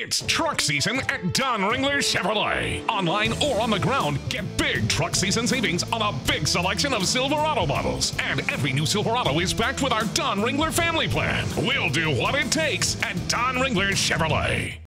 It's truck season at Don Ringler Chevrolet. Online or on the ground, get big truck season savings on a big selection of Silverado models. And every new Silverado is backed with our Don Ringler family plan. We'll do what it takes at Don Ringler Chevrolet.